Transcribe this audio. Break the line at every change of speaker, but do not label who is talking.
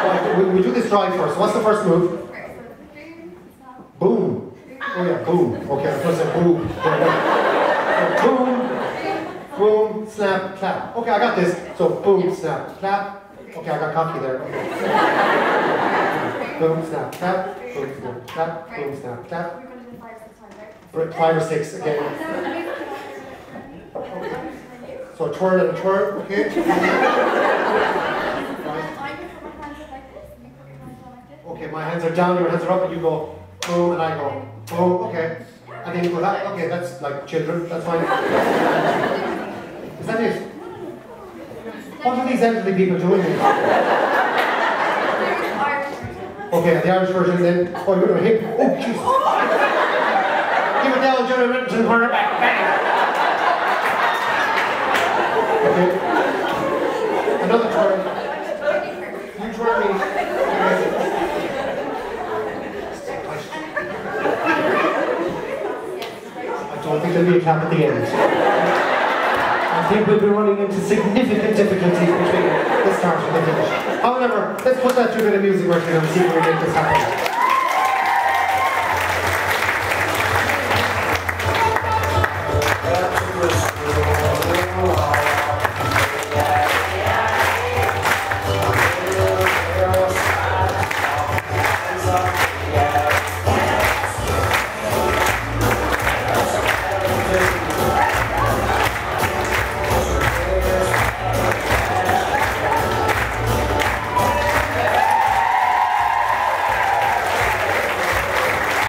Right, we do this drive first. What's the first move? Boom. Oh yeah, boom. Okay, the first one, boom. So boom, boom, snap, clap. Okay, I got this. So boom, snap, clap. Okay, I got cocky there. Boom, snap, clap. Boom, snap, clap. Boom, snap, clap. 5 or 6 again. So twirl and twirl, okay? Okay, my hands are down, your hands are up, and you go boom, and I go boom, okay. And then you go that, okay, that's like children, that's fine. Is that it? What are these elderly people doing here? Okay, the Irish version then. Oh, you're going to hit. Oh, Jesus. Give it down, Jerry Richardson, corner back, bang. Okay. Another twirl. You twirl me. I don't think there'll be a clap at the end. I think we'll be running into significant difficulties between the start and the finish. However, let's put that to a bit of music working and see if we can make this happen.